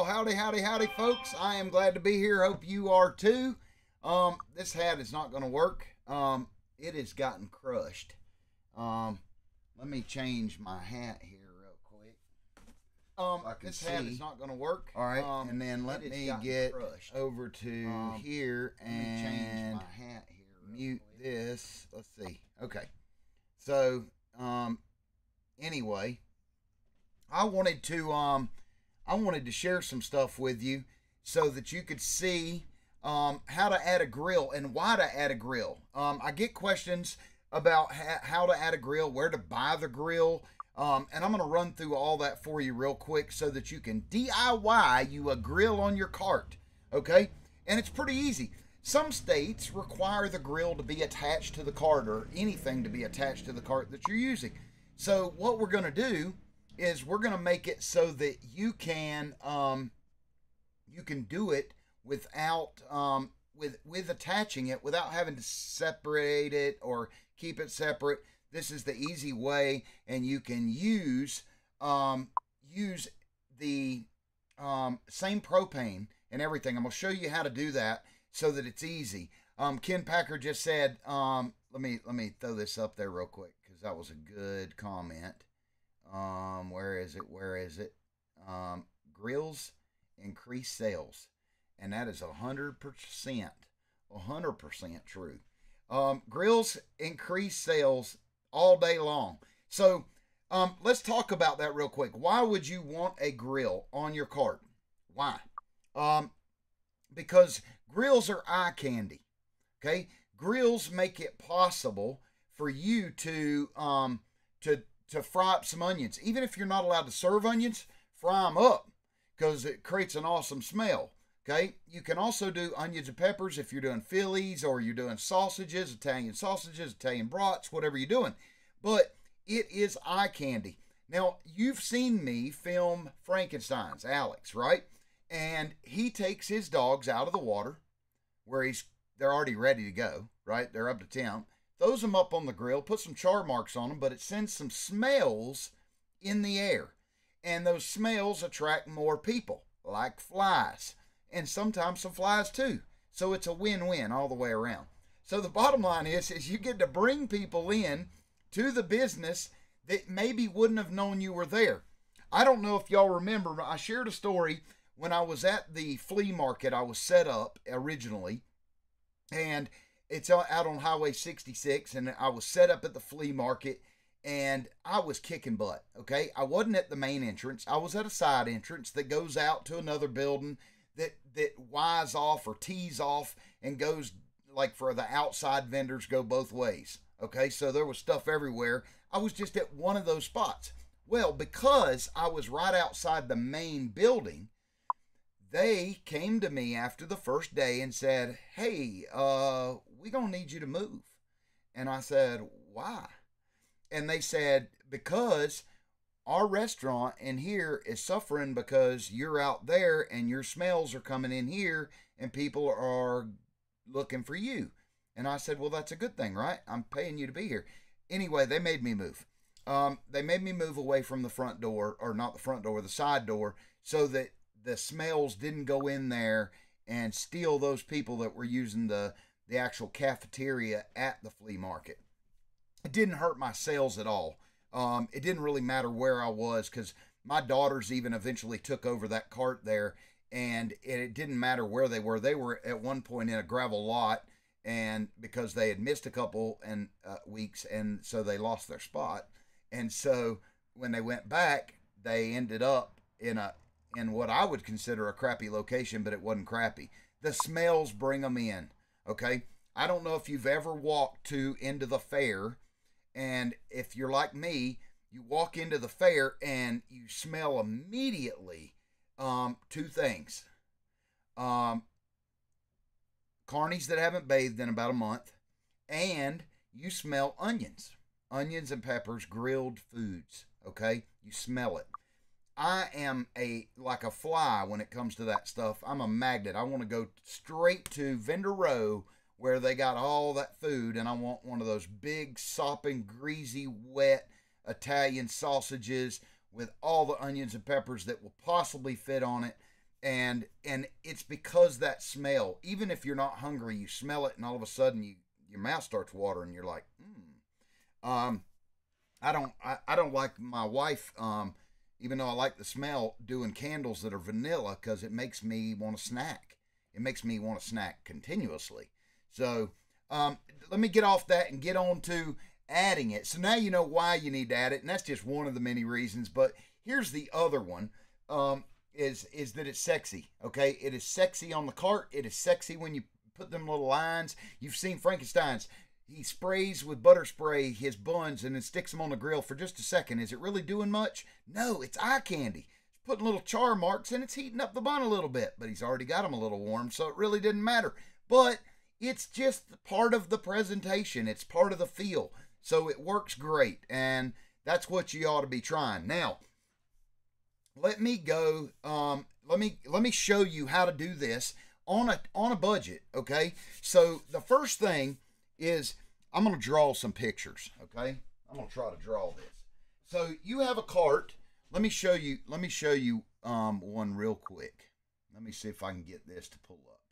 howdy, howdy, howdy, folks. I am glad to be here. Hope you are too. This hat is not going to work. It has gotten crushed. Let me change my hat here real quick. This hat is not going to work. All right, and then let me get crushed. over to here and change my hat here. Mute this. Let's see. Okay. So, anyway, I wanted to share some stuff with you so that you could see how to add a grill and why to add a grill. I get questions about how to add a grill, where to buy the grill, and I'm going to run through all that for you real quick so that you can DIY you a grill on your cart, okay? And it's pretty easy. Some states require the grill to be attached to the cart or anything to be attached to the cart that you're using. So what we're going to do is we're going to make it so that you can do it without with attaching it without having to separate it or keep it separate. This is the easy way, and you can use the same propane and everything. I'm going to show you how to do that so that it's easy. Ken Packer just said, let me throw this up there real quick because that was a good comment. Where is it? Grills increase sales, and that is 100% true. Grills increase sales all day long. So let's talk about that real quick. Why would you want a grill on your cart? Why? Because grills are eye candy. Okay, grills make it possible for you to fry up some onions. Even if you're not allowed to serve onions, fry them up because it creates an awesome smell. Okay, you can also do onions and peppers if you're doing Phillies or you're doing sausages, Italian brats, whatever you're doing. But it is eye candy. Now, you've seen me film Frankenstein's, Alex, right? And he takes his dogs out of the water where they're already ready to go, right? They're up to temp. Throws them up on the grill, puts some char marks on them, but it sends some smells in the air. And those smells attract more people, like flies. And sometimes some flies too. So it's a win-win all the way around. So the bottom line is you get to bring people in to the business that maybe wouldn't have known you were there. I don't know if y'all remember, I shared a story when I was at the flea market I was set up originally. And it's out on Highway 66, and I was set up at the flea market, and I was kicking butt, okay? I wasn't at the main entrance. I was at a side entrance that goes out to another building that Y's off or T's off and goes, like, for the outside vendors go both ways, okay? So there was stuff everywhere. I was just at one of those spots. Well, because I was right outside the main building, they came to me after the first day and said, hey, we're going to need you to move. And I said, why? And they said, because our restaurant in here is suffering because you're out there and your smells are coming in here and people are looking for you. And I said, well, that's a good thing, right? I'm paying you to be here. Anyway, they made me move. They made me move away from the front door, or not the front door, the side door, so that the smells didn't go in there and steal those people that were using the actual cafeteria at the flea market. It didn't hurt my sales at all. It didn't really matter where I was because my daughters even eventually took over that cart there, and it didn't matter where they were. They were at one point in a gravel lot, and because they had missed a couple weeks, and so they lost their spot. And so when they went back, they ended up in what I would consider a crappy location, but it wasn't crappy. The smells bring them in, okay? I don't know if you've ever walked into the fair, and if you're like me, you walk into the fair and you smell immediately two things. Carnies that haven't bathed in about a month, and you smell onions and peppers, grilled foods, okay? You smell it. I am like a fly when it comes to that stuff. I'm a magnet. I want to go straight to Vendor Row where they got all that food, and I want one of those big, sopping, greasy, wet Italian sausages with all the onions and peppers that will possibly fit on it. and it's because that smell. Even if you're not hungry, you smell it, and all of a sudden your mouth starts watering. You're like, I don't like my wife. Even though I like the smell, doing candles that are vanilla because it makes me want to snack. It makes me want to snack continuously. So let me get off that and get on to adding it. So now you know why you need to add it, and that's just one of the many reasons. But here's the other one. Is that it's sexy. Okay, it is sexy on the cart. It is sexy when you put them little lines. You've seen Frankenstein's. He sprays with butter spray his buns and then sticks them on the grill for just a second. Is it really doing much? No, it's eye candy. It's putting little char marks and it's heating up the bun a little bit, but he's already got them a little warm, so it really didn't matter. But it's just part of the presentation. It's part of the feel. So it works great, and that's what you ought to be trying. Now, let me go. Let me show you how to do this on a budget. Okay. So the first thing is I'm going to draw some pictures. Okay. I'm going to try to draw this. So you have a cart. Let me show you. One real quick. Let me see if I can get this to pull up.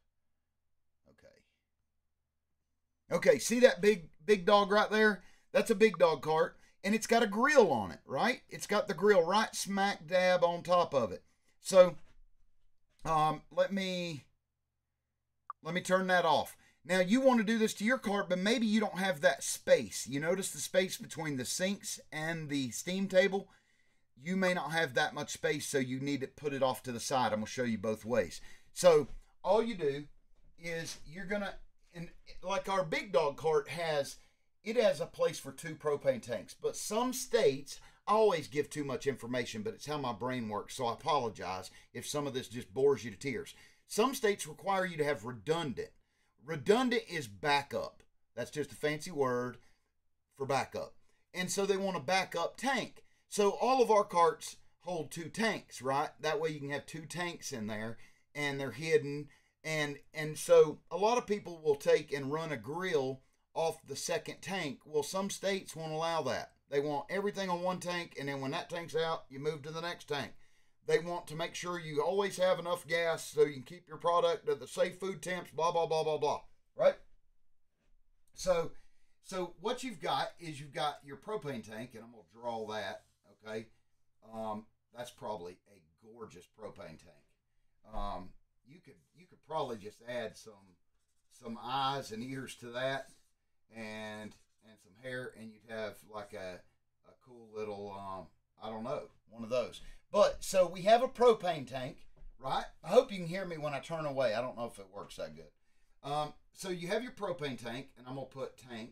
Okay. Okay. See that big dog right there? That's a big dog cart. And it's got a grill on it, right? It's got the grill right smack dab on top of it. So let me turn that off. Now you want to do this to your cart, but maybe you don't have that space. You notice the space between the sinks and the steam table? You may not have that much space, so you need to put it off to the side. I'm going to show you both ways. So all you do is you're going to, and like our big dog cart has, it has a place for 2 propane tanks, but some states, I always give too much information, but it's how my brain works, so I apologize if some of this just bores you to tears. Some states require you to have redundant. Redundant is backup. That's just a fancy word for backup. And so they want a backup tank. So all of our carts hold 2 tanks, right? That way you can have 2 tanks in there, and they're hidden. And so a lot of people will take and run a grill off the second tank. Well, some states won't allow that. They want everything on one tank, and then when that tank's out, you move to the next tank. They want to make sure you always have enough gas so you can keep your product at the safe food temps, blah, blah, blah, blah, blah, right? So what you've got is you've got your propane tank, and I'm going to draw that, okay? That's probably a gorgeous propane tank. You could probably just add some eyes and ears to that, and some hair, and you'd have like a cool little I don't know, one of those. But so we have a propane tank, right? I hope you can hear me when I turn away. I don't know if it works that good. So you have your propane tank, and I'm gonna put tank.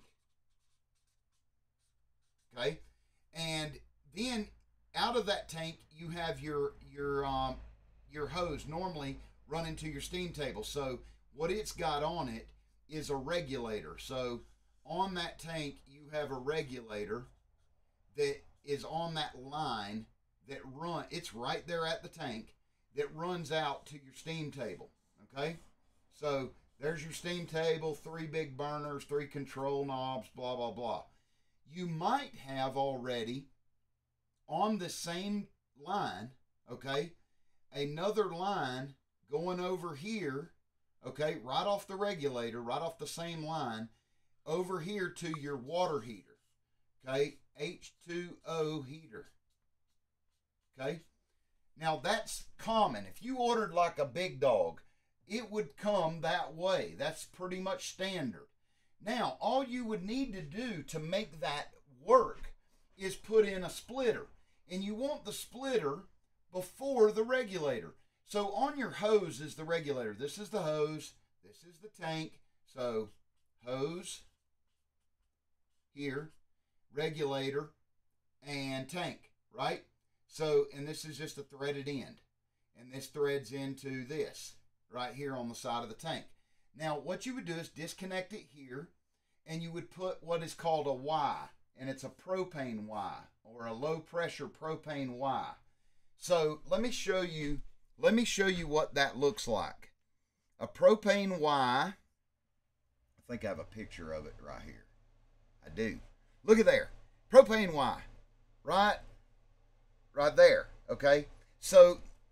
Okay, and then out of that tank you have your hose normally running to your steam table. So what it's got on it is a regulator. So on that tank, you have a regulator that is on that line it's right there at the tank that runs out to your steam table. Okay? So there's your steam table, 3 big burners, 3 control knobs, blah, blah, blah. You might have already on the same line, okay, another line going over here, okay, right off the regulator, right off the same line, over here to your water heater, okay, H2O heater, okay. Now that's common. If you ordered like a big dog, it would come that way. That's pretty much standard. Now, all you would need to do to make that work is put in a splitter. And you want the splitter before the regulator. So on your hose is the regulator. This is the hose. This is the tank. So hose here, regulator, and tank, right? So, and this is just a threaded end. And this threads into this right here on the side of the tank. Now, what you would do is disconnect it here, and you would put what is called a Y, and it's a propane Y, or a low pressure propane Y. So let me show you what that looks like. A propane Y, I think I have a picture of it right here. I do. Look at there. Propane Y, right there, okay? So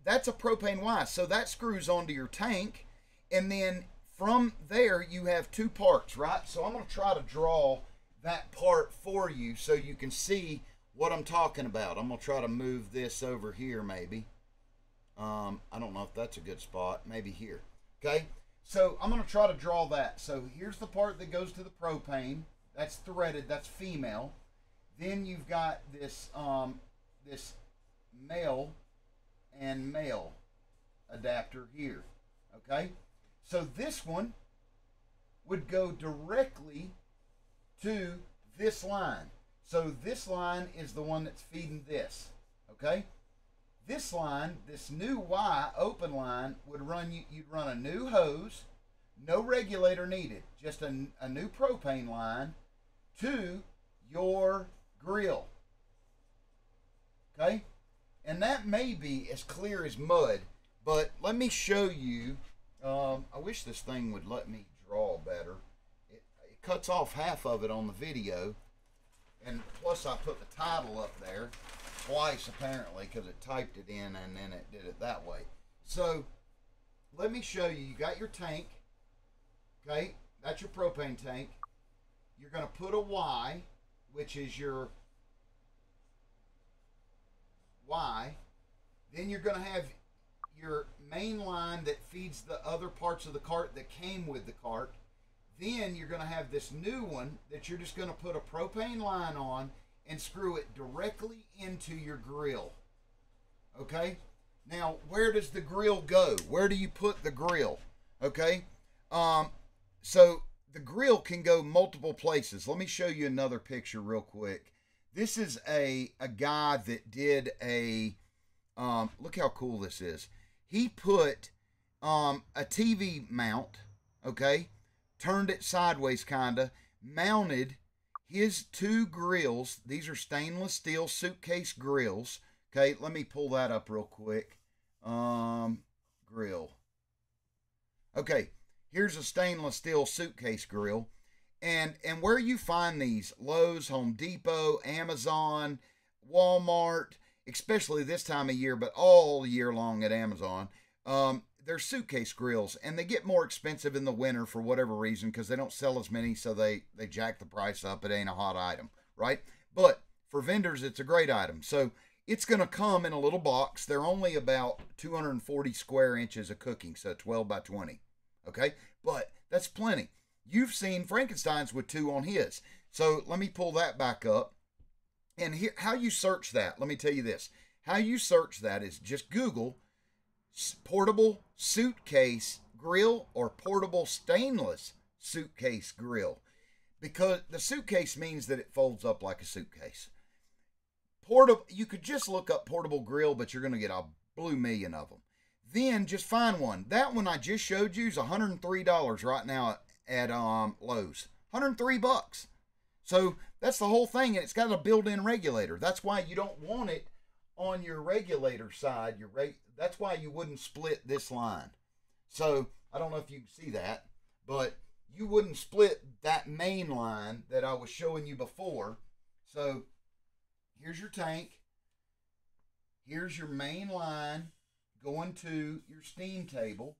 that's a propane Y. So that screws onto your tank, and then from there you have two parts, right? So I'm going to try to draw that part for you so you can see what I'm talking about. I'm going to try to move this over here maybe. I don't know if that's a good spot. Maybe here. Okay? So I'm going to try to draw that. So here's the part that goes to the propane. That's threaded. That's female. Then you've got this this male and male adapter here. Okay? So this one would go directly to this line. So this line is the one that's feeding this. Okay? This line, this new Y open line, would run you'd run a new hose, no regulator needed, just a new propane line to your grill. Okay? And that may be as clear as mud, but let me show you. I wish this thing would let me draw better. It cuts off half of it on the video, and plus I put the title up there twice apparently because it typed it in and then it did it that way. So let me show you. You got your tank. Okay, that's your propane tank. You're going to put a Y, which is your Y. Then you're going to have your main line that feeds the other parts of the cart that came with the cart. Then you're going to have this new one that you're just going to put a propane line on and screw it directly into your grill. Okay? Now, where does the grill go? Where do you put the grill? Okay? So the grill can go multiple places. Let me show you another picture real quick. This is a guy that did a, look how cool this is. He put a TV mount, okay, turned it sideways kinda, mounted his two grills. These are stainless steel suitcase grills. Okay, let me pull that up real quick. Grill. Okay, here's a stainless steel suitcase grill. And where you find these, Lowe's, Home Depot, Amazon, Walmart, especially this time of year, but all year long at Amazon, they're suitcase grills, and they get more expensive in the winter for whatever reason because they don't sell as many, so they jack the price up. It ain't a hot item, right? But for vendors, it's a great item. So it's going to come in a little box. They're only about 240 square inches of cooking, so 12 by 20, okay? But that's plenty. You've seen Frankenstein's with two on his. So let me pull that back up. And here, how you search that, let me tell you this. How you search that is just Google portable suitcase grill or portable stainless suitcase grill, because the suitcase means that it folds up like a suitcase. Portable, you could just look up portable grill, but you're going to get a blue million of them. Then just find one. That one I just showed you is $103 right now at Lowe's. $103. So that's the whole thing, and it's got a built-in regulator. That's why you don't want it on your regulator side. That's why you wouldn't split this line. So I don't know if you can see that, but you wouldn't split that main line that I was showing you before. So here's your tank. Here's your main line going to your steam table.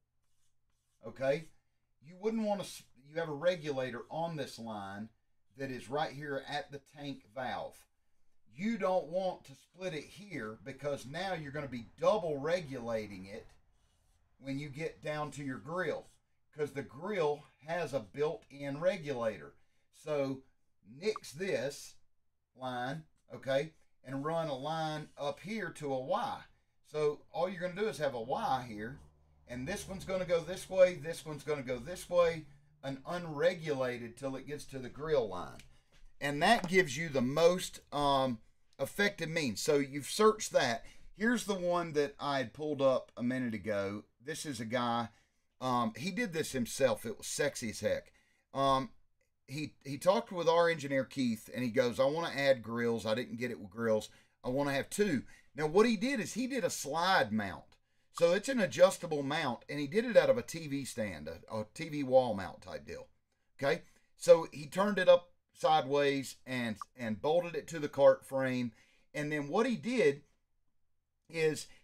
Okay? You wouldn't want to, you have a regulator on this line that is right here at the tank valve. You don't want to split it here because now you're going to be double regulating it when you get down to your grill, because the grill has a built-in regulator. So nix this line, okay, and run a line up here to a Y. So all you're going to do is have a Y here, and this one's going to go this way, this one's going to go this way, and unregulated till it gets to the grill line. And that gives you the most effective means. So you've searched that. Here's the one that I had pulled up a minute ago. This is a guy, he did this himself. It was sexy as heck. He talked with our engineer Keith, and he goes, I want to add grills. I didn't get it with grills. I want to have two. Now what he did is he did a slide mount. So it's an adjustable mount, and he did it out of a TV stand, a TV wall mount type deal. Okay? So he turned it up sideways and bolted it to the cart frame. And then what he did is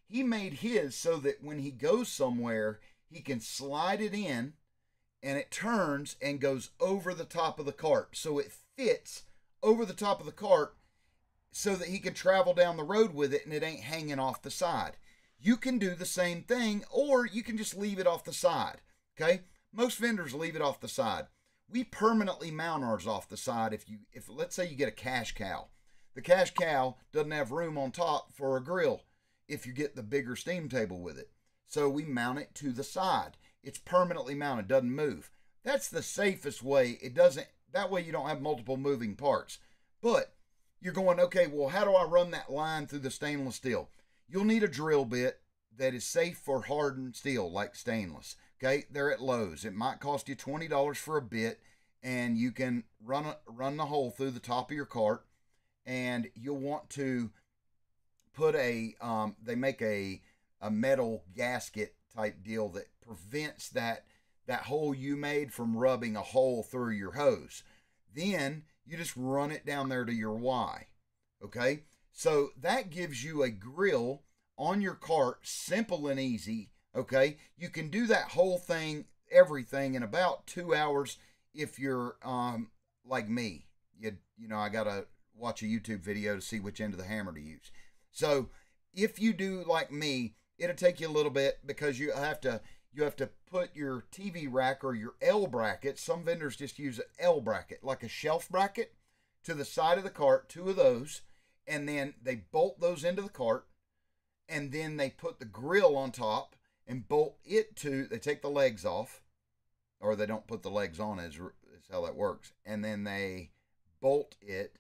he made his so that when he goes somewhere, he can slide it in and it turns and goes over the top of the cart. So it fits over the top of the cart so that he can travel down the road with it and it ain't hanging off the side. You can do the same thing, or you can just leave it off the side. Okay? Most vendors leave it off the side. We permanently mount ours off the side. If let's say you get a cash cow, the cash cow doesn't have room on top for a grill if you get the bigger steam table with it. So we mount it to the side. It's permanently mounted, doesn't move. That's the safest way. That way you don't have multiple moving parts. But you're going, okay, well, how do I run that line through the stainless steel? You'll need a drill bit that is safe for hardened steel like stainless. Okay, they're at Lowe's. It might cost you $20 for a bit, and you can run the hole through the top of your cart. And you'll want to put they make a metal gasket type deal that prevents that hole you made from rubbing a hole through your hose. Then you just run it down there to your Y. Okay, so that gives you a grill on your cart, simple and easy. Okay, you can do that whole thing, everything, in about 2 hours if you're like me. You know, I gotta watch a YouTube video to see which end of the hammer to use. So if you do like me, it'll take you a little bit because you have to put your TV rack or your L bracket. Some vendors just use an L bracket, like a shelf bracket, to the side of the cart, 2 of those, and then they bolt those into the cart, and then they put the grill on top and bolt it to, they take the legs off, or they don't put the legs on, is how that works, and then they bolt it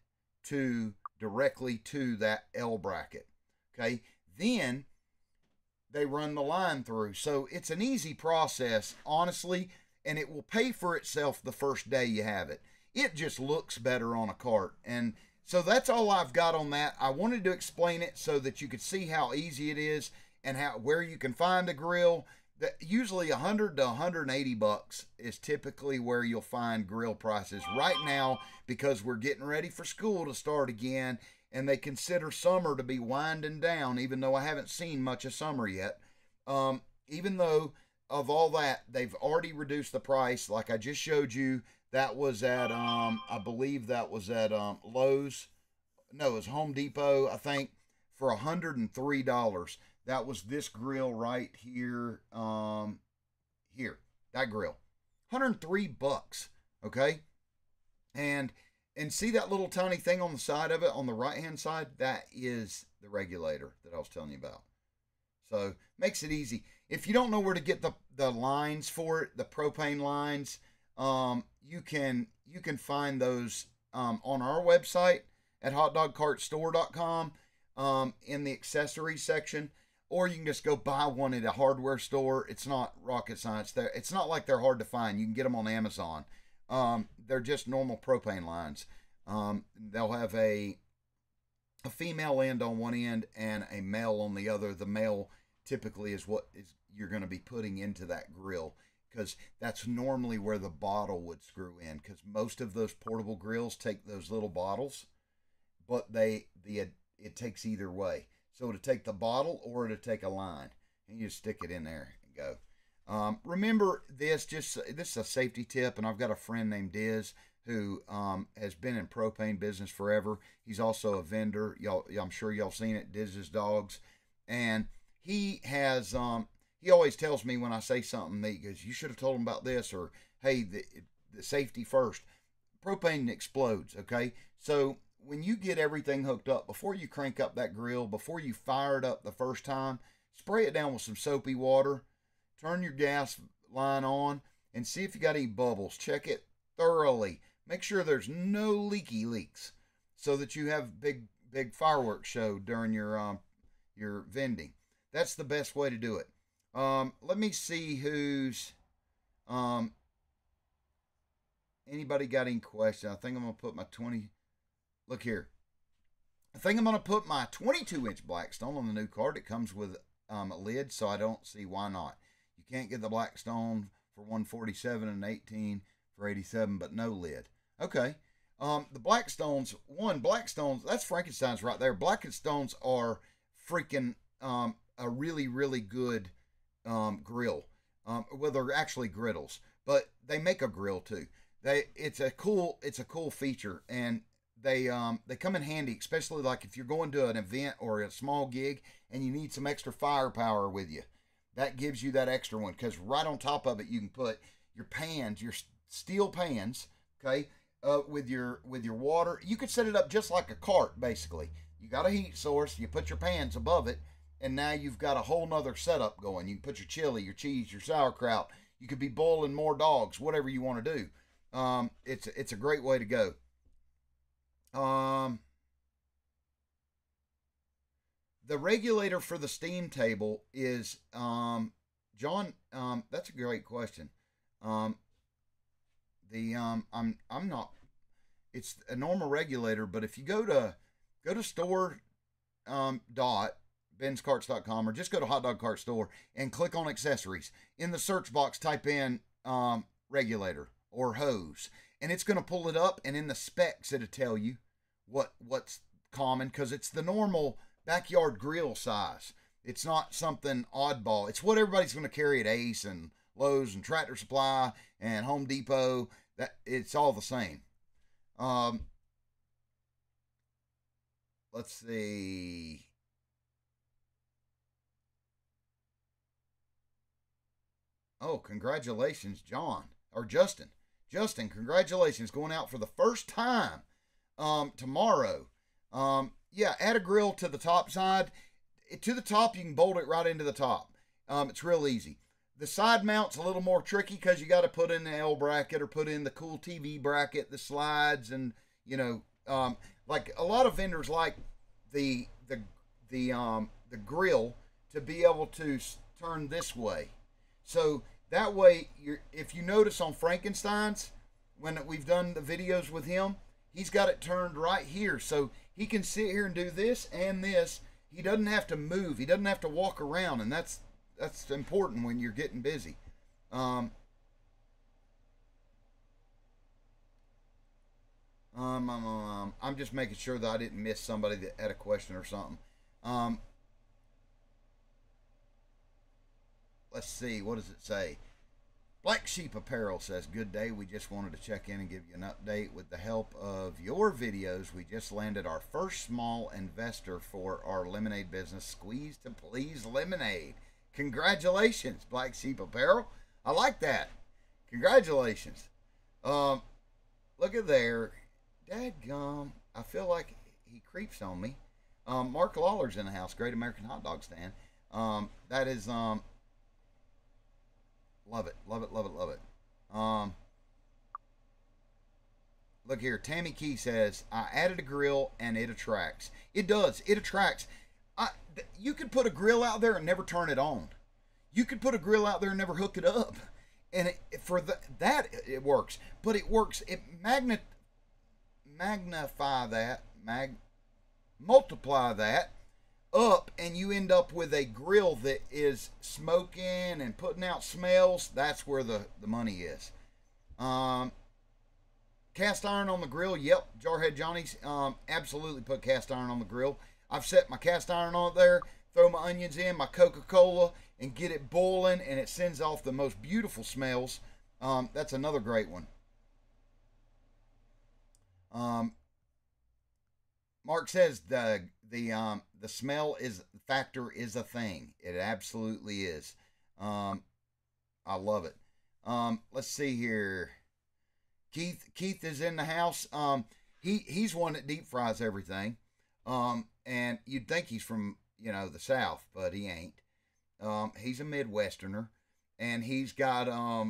directly to that L bracket. Okay, then they run the line through. So it's an easy process, honestly, and it will pay for itself the first day you have it. It just looks better on a cart. And so that's all I've got on that. I wanted to explain it so that you could see how easy it is and where you can find a grill. That usually $100 to $180 is typically where you'll find grill prices right now, because we're getting ready for school to start again, and they consider summer to be winding down, even though I haven't seen much of summer yet. Even though of all that, they've already reduced the price. Like I just showed you, that was at, I believe that was at Lowe's. No, it was Home Depot, I think, for $103. That was this grill right here. Here, that grill. $103, okay? And see that little tiny thing on the side of it, on the right-hand side? That is the regulator that I was telling you about. So, makes it easy. If you don't know where to get the lines for it, the propane lines, you can find those on our website at hotdogcartstore.com in the accessories section. Or you can just go buy one at a hardware store. It's not rocket science. It's not like they're hard to find. You can get them on Amazon. They're just normal propane lines. They'll have a female end on one end and a male on the other. The male typically is what you're going to be putting into that grill, because that's normally where the bottle would screw in, because most of those portable grills take those little bottles, but it takes either way. So to take the bottle or to take a line, and you just stick it in there and go. Remember this is a safety tip, and I've got a friend named Diz who has been in propane business forever. He's also a vendor. I'm sure y'all seen it, Diz's Dogs. And he has, he always tells me when I say something, he goes, you should have told him about this, or hey, the safety first. Propane explodes, okay? So when you get everything hooked up, before you crank up that grill, before you fire it up the first time, spray it down with some soapy water, turn your gas line on, and see if you got any bubbles. Check it thoroughly. Make sure there's no leaky leaks, so that you have big fireworks show during your vending. That's the best way to do it. Let me see who's anybody got any questions. I think I'm gonna put my 20. Look here. I think I'm going to put my 22-inch Blackstone on the new cart. It comes with a lid, so I don't see why not. You can't get the Blackstone for $147 and 18 for $87, but no lid. Okay. The Blackstones, that's Frankenstein's right there. Blackstones are freaking a really, really good grill. Well, they're actually griddles, but they make a grill too. It's a cool feature, and they come in handy, especially like if you're going to an event or a small gig and you need some extra firepower with you. That gives you that extra one, because right on top of it you can put your pans, your steel pans, okay, with your water. You could set it up just like a cart, basically. You got a heat source, you put your pans above it, and now you've got a whole nother setup going. You can put your chili, your cheese, your sauerkraut. You could be boiling more dogs, whatever you want to do. It's a great way to go. The regulator for the steam table is John. That's a great question. I'm not. It's a normal regulator, but if you go to store dot benscarts.com, or just go to Hot Dog Cart Store and click on accessories. In the search box, type in regulator or hose, and it's going to pull it up, and in the specs it'll tell you what's common, because it's the normal backyard grill size. It's not something oddball. It's what everybody's going to carry at Ace and Lowe's and Tractor Supply and Home Depot. That it's all the same. Let's see. Oh, congratulations, John or Justin. Justin, congratulations, going out for the first time tomorrow. Yeah, add a grill to the top side. To the top, you can bolt it right into the top. It's real easy. The side mount's a little more tricky, because you got to put in the L bracket or put in the cool TV bracket, the slides, and like a lot of vendors like the grill to be able to turn this way. So that way, if you notice on Frankenstein's, when we've done the videos with him, he's got it turned right here, so he can sit here and do this and this. He doesn't have to move. He doesn't have to walk around, and that's important when you're getting busy. I'm just making sure that I didn't miss somebody that had a question or something. Let's see, what does it say? Black Sheep Apparel says, good day. We just wanted to check in and give you an update. With the help of your videos, we just landed our first small investor for our lemonade business, Squeeze to Please Lemonade. Congratulations, Black Sheep Apparel. I like that. Congratulations. Look at there. Dadgum. I feel like he creeps on me. Mark Lawler's in the house. Great American Hot Dog Stand. That is... Love it, love it, love it, love it. Look here, Tammy Key says, I added a grill and it attracts. It does, it attracts. You could put a grill out there and never turn it on. You could put a grill out there and never hook it up. And it works. But it works, it multiply that up, and you end up with a grill that is smoking and putting out smells. That's where the money is. Cast iron on the grill. Yep, Jarhead Johnny's absolutely put cast iron on the grill. I've set my cast iron on it there, throw my onions in, my Coca-Cola, and get it boiling, and it sends off the most beautiful smells. That's another great one. Mark says the smell factor is a thing. It absolutely is. I love it. Let's see here. Keith is in the house. He's one that deep fries everything. And you'd think he's from the South, but he ain't. He's a Midwesterner, and he's got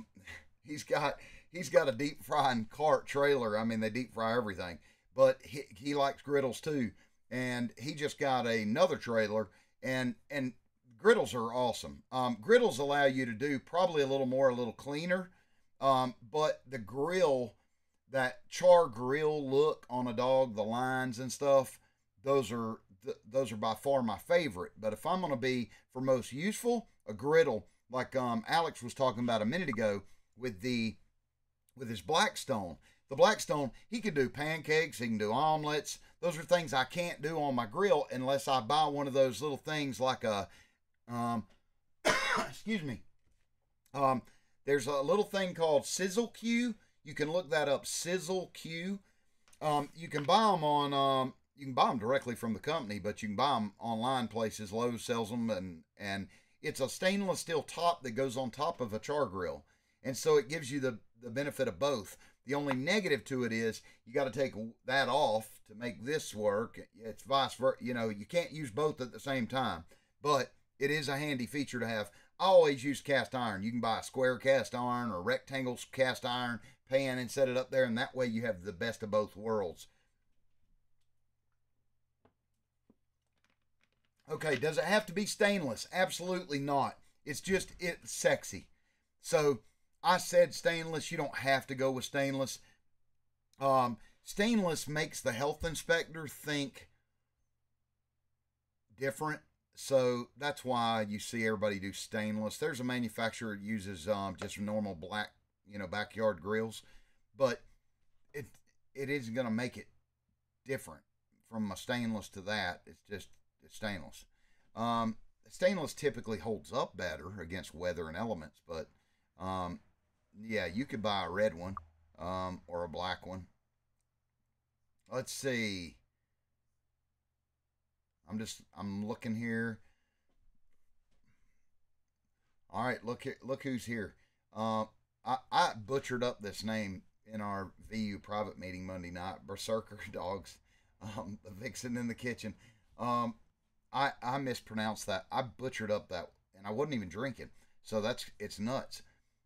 a deep frying cart trailer. I mean, they deep fry everything. But he likes griddles too, and he just got another trailer, and griddles are awesome. Griddles allow you to do probably a little more, a little cleaner, but the grill, that char grill look on a dog, the lines and stuff, those are by far my favorite. But if I'm going to be for most useful, a griddle, like Alex was talking about a minute ago with his Blackstone. The Blackstone, he can do pancakes, he can do omelets. Those are things I can't do on my grill unless I buy one of those little things like a Um, excuse me. There's a little thing called Sizzle Q. You can look that up, Sizzle Q. You can buy them on you can buy them directly from the company, but you can buy them online places. Lowe's sells them, and it's a stainless steel top that goes on top of a char grill, and so it gives you the benefit of both. The only negative to it is you got to take that off to make this work. It's vice versa. You know, you can't use both at the same time, but it is a handy feature to have. I always use cast iron. You can buy a square cast iron or rectangle cast iron pan and set it up there, and that way you have the best of both worlds. Okay, does it have to be stainless? Absolutely not. It's sexy. So I said stainless. You don't have to go with stainless. Stainless makes the health inspector think different. So that's why you see everybody do stainless. There's a manufacturer that uses just normal black, backyard grills, but it isn't going to make it different from a stainless to that. It's stainless. Stainless typically holds up better against weather and elements, but yeah, you could buy a red one or a black one. Let's see. I'm looking here. All right, look who's here. I butchered up this name in our VU private meeting Monday night. Berserker Dogs, the Vixen in the kitchen. I mispronounced that. I butchered up that, and I wasn't even drinking. So it's nuts.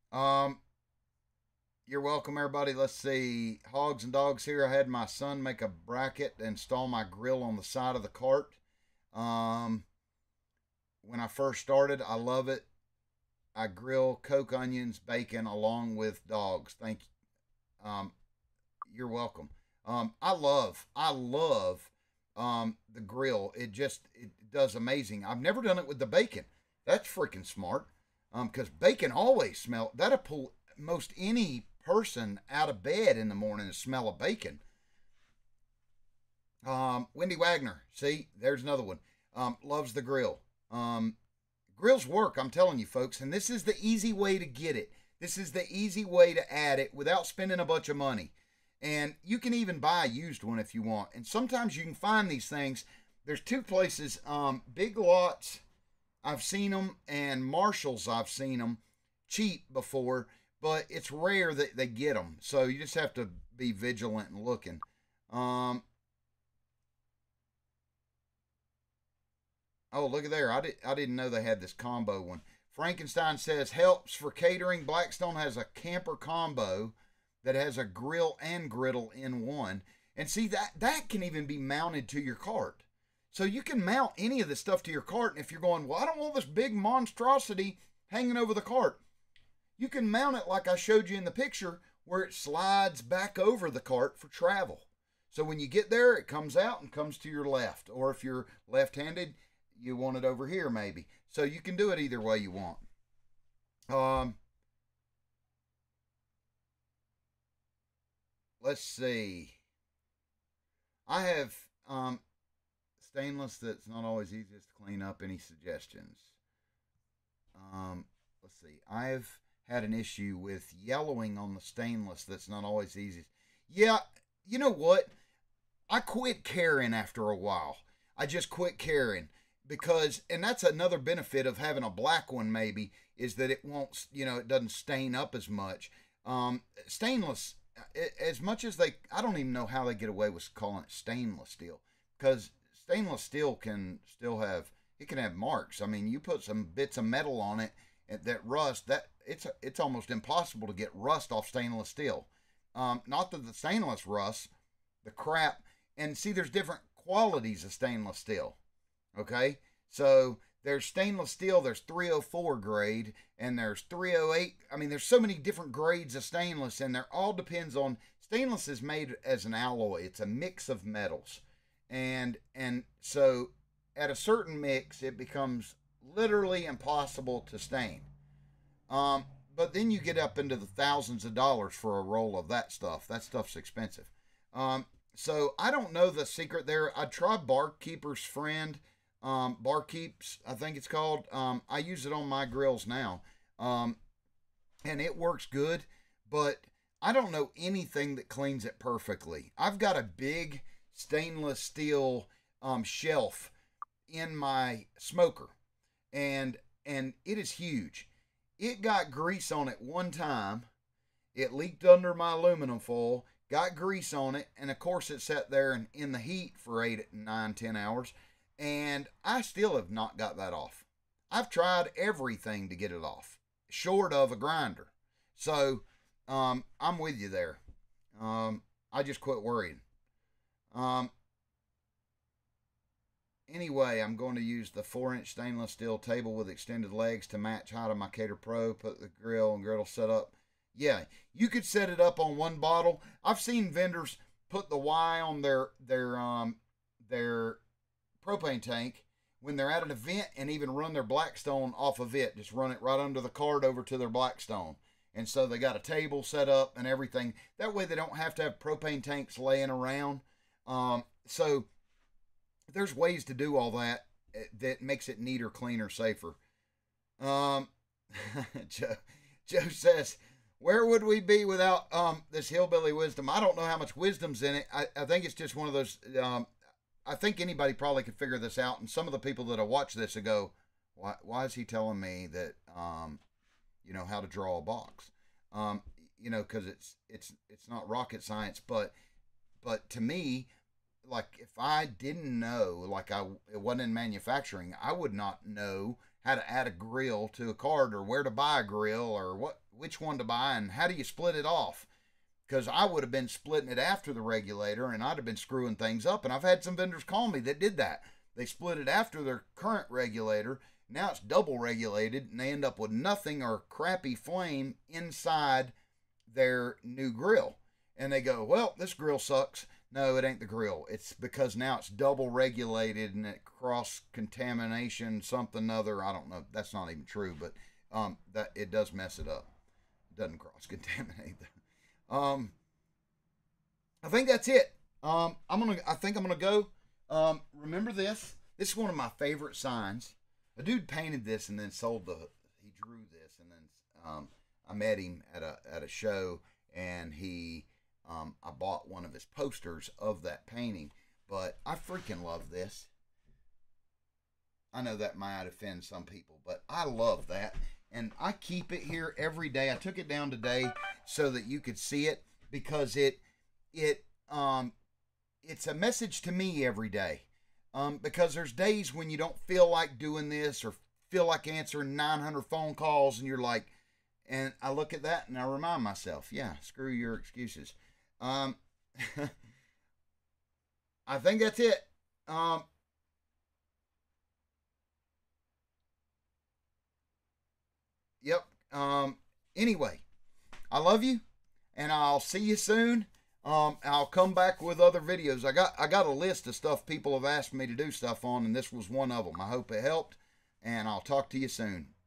You're welcome, everybody. Let's see. Hogs and Dogs here. I had my son make a bracket and install my grill on the side of the cart. When I first started, I love it. I grill coke, onions, bacon along with dogs. Thank you. You're welcome. I love the grill. It does amazing. I've never done it with the bacon. That's freaking smart. Because bacon always smell. That'll pull most any person out of bed in the morning to smell of bacon. Wendy Wagner, see, there's another one. Loves the grill. Grills work, I'm telling you, folks, and this is the easy way to get it. This is the easy way to add it without spending a bunch of money. And you can even buy a used one if you want. And sometimes you can find these things. There's two places, Big Lots, I've seen them, and Marshall's, I've seen them cheap before, but it's rare that they get them. So you just have to be vigilant and looking. Oh, look at there. I didn't know they had this combo one. Frankenstein says, helps for catering. Blackstone has a camper combo that has a grill and griddle in one. And see, that can even be mounted to your cart. So you can mount any of this stuff to your cart. And if you're going, well, I don't want this big monstrosity hanging over the cart, you can mount it like I showed you in the picture, where it slides back over the cart for travel. So when you get there, it comes out and comes to your left. Or if you're left-handed, you want it over here maybe. So you can do it either way you want. Let's see. I have stainless that's not always easiest to clean up. Any suggestions? Let's see. I've had an issue with yellowing on the stainless that's not always easy. Yeah, you know what? I quit caring after a while. I just quit caring. Because, and that's another benefit of having a black one maybe, is that it won't, it doesn't stain up as much. Stainless, as much as I don't even know how they get away with calling it stainless steel. Because stainless steel can still have marks. I mean, you put some bits of metal on it that rust, it's almost impossible to get rust off stainless steel. Not that the stainless rusts, the crap, and see, there's different qualities of stainless steel. Okay, so there's stainless steel, there's 304 grade, and there's 308. I mean, there's so many different grades of stainless, and there all depends on, stainless is made as an alloy. It's a mix of metals. And so at a certain mix, it becomes literally impossible to stain. But then you get up into the thousands of dollars for a roll of that stuff. That stuff's expensive. So I don't know the secret there. I tried Barkeeper's Friend. Barkeeps, I think it's called. I use it on my grills now, and it works good. But I don't know anything that cleans it perfectly. I've got a big stainless steel shelf in my smoker, and it is huge. It got grease on it one time. It leaked under my aluminum foil, got grease on it, and of course it sat there in the heat for 8, 9, 10 hours, and I still have not got that off. I've tried everything to get it off, short of a grinder. So I'm with you there. I just quit worrying. Anyway, I'm going to use the 4-inch stainless steel table with extended legs to match height of my Cater Pro. Put the grill and griddle set up. Yeah, you could set it up on one bottle. I've seen vendors put the Y on their propane tank when they're at an event and even run their Blackstone off of it. Just run it right under the card over to their Blackstone. And so they got a table set up and everything. That way they don't have to have propane tanks laying around. So there's ways to do all that that makes it neater, cleaner, safer. Joe says, where would we be without this hillbilly wisdom? I don't know how much wisdom's in it. I think it's just one of those. I think anybody probably could figure this out. And some of the people that watch this will go, why is he telling me that, how to draw a box? Because it's not rocket science. But to me, like if I didn't know, it wasn't in manufacturing, I would not know how to add a grill to a cart or where to buy a grill or which one to buy and how do you split it off. Because I would have been splitting it after the regulator and I'd have been screwing things up. And I've had some vendors call me that did that. They split it after their current regulator. Now it's double regulated and they end up with nothing or crappy flame inside their new grill. And they go, well, this grill sucks. No, it ain't the grill. It's because now it's double regulated and it cross contamination, something other. I don't know. That's not even true, but that it does mess it up. It doesn't cross contaminate. I think that's it. I think I'm gonna go. Remember this? This is one of my favorite signs. A dude painted this and then he drew this and then I met him at a show and I bought one of his posters of that painting, but I freaking love this. I know that might offend some people, but I love that. And I keep it here every day. I took it down today so that you could see it because it's a message to me every day. Because there's days when you don't feel like doing this or feel like answering 900 phone calls and you're like, and I look at that and I remind myself, yeah, screw your excuses. I think that's it. Yep. Anyway, I love you and I'll see you soon. I'll come back with other videos. I got a list of stuff people have asked me to do stuff on and this was one of them. I hope it helped and I'll talk to you soon.